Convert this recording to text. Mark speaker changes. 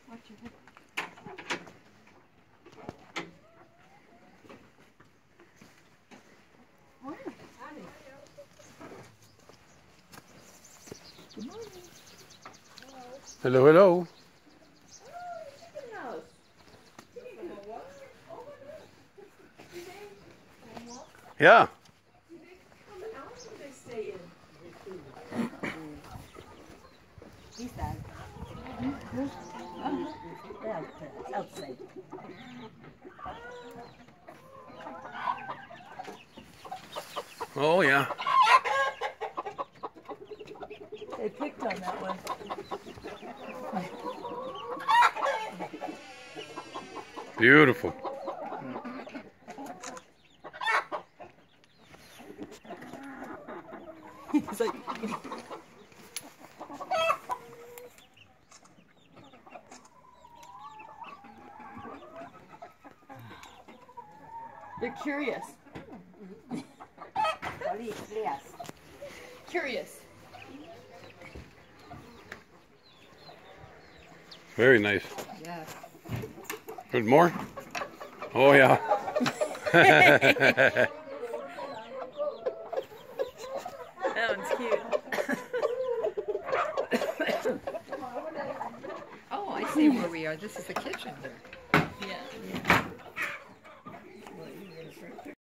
Speaker 1: Watch your hip. Morning. Good morning.
Speaker 2: Hello, hello. Yeah.
Speaker 1: He's done. Outside.
Speaker 2: Oh, yeah.
Speaker 1: They picked on that one.
Speaker 2: Beautiful.
Speaker 1: He's like... They're curious. Curious.
Speaker 2: Very nice.
Speaker 1: Yeah.
Speaker 2: Good more? Oh, yeah.
Speaker 1: That one's cute. Oh, I see where we are. This is the kitchen. Yeah.